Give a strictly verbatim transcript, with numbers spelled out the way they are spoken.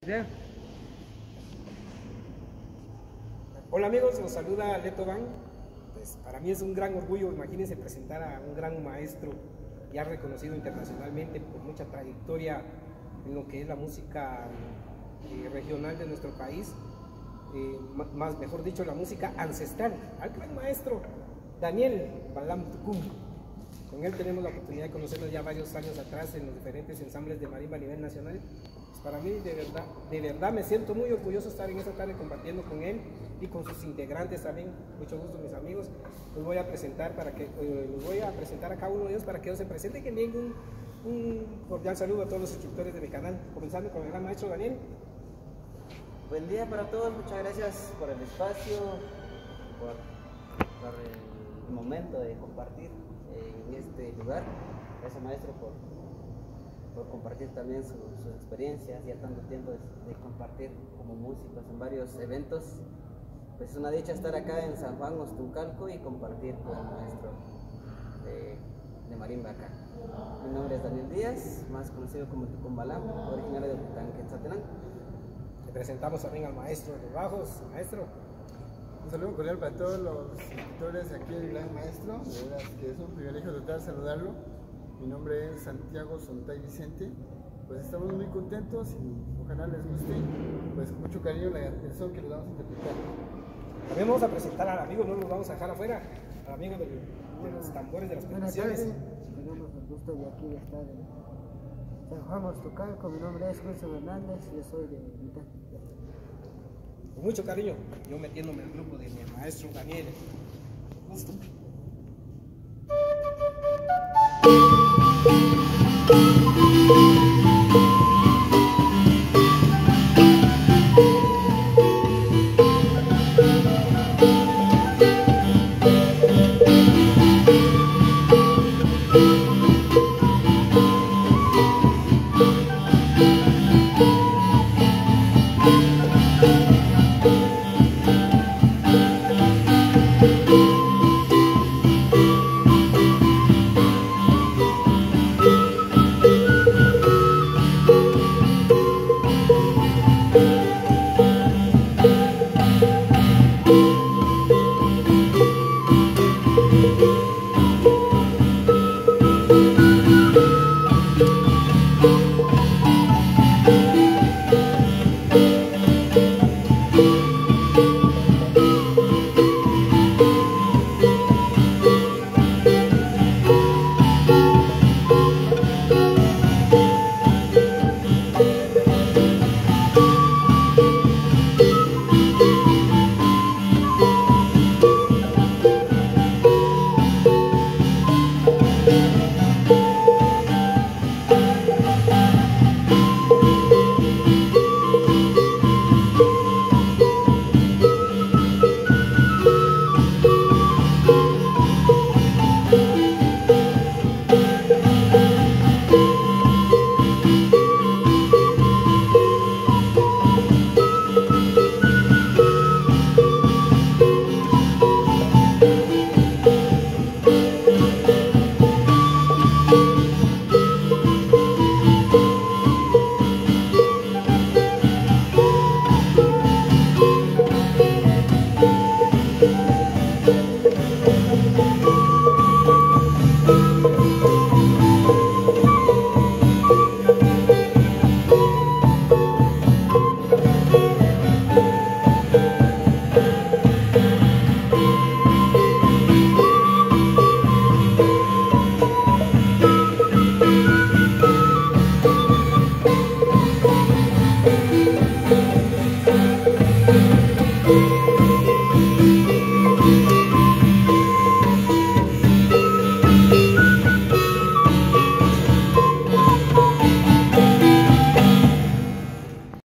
Ya. Hola amigos, los saluda Leto Van. Pues para mí es un gran orgullo, imagínense, presentar a un gran maestro ya reconocido internacionalmente por mucha trayectoria en lo que es la música eh, regional de nuestro país, eh, más mejor dicho la música ancestral, al gran maestro Daniel Balam Tucum. Con él tenemos la oportunidad de conocernos ya varios años atrás en los diferentes ensambles de marimba a nivel nacional. Pues para mí de verdad, de verdad me siento muy orgulloso de estar en esta tarde compartiendo con él y con sus integrantes también. Mucho gusto, mis amigos. Los voy a presentar para que eh, los voy a presentar a cada uno de ellos para que ellos se presenten. Que envíen un, un cordial saludo a todos los suscriptores de mi canal, comenzando con el gran maestro Daniel. Buen día para todos, muchas gracias por el espacio, por, por el momento de compartir en este lugar. Gracias maestro por, por compartir también su, sus experiencias, ya tanto tiempo de, de compartir como músicos en varios eventos. Pues es una dicha estar acá en San Juan, Ostuncalco, y compartir con el maestro de, de marimba acá. Mi nombre es Daniel Díaz, más conocido como Tucum Balam, originario de Quetzaltenango. Le presentamos también al maestro de los bajos. Maestro, un saludo cordial para todos los suscriptores aquí del gran maestro. De verdad que es un privilegio total saludarlo. Mi nombre es Santiago Sontay Vicente. Pues estamos muy contentos y ojalá les guste, pues con mucho cariño la canción que les vamos a interpretar. También vamos a presentar al amigo, no los vamos a dejar afuera, al amigo de, de los tambores, de las percusiones. Tenemos el gusto de aquí estar en San Juan Ostuncalco. Mi nombre es Wilson Hernández, yo soy de Mitad. Con mucho cariño, yo metiéndome en el grupo de mi maestro Daniel. Gusto.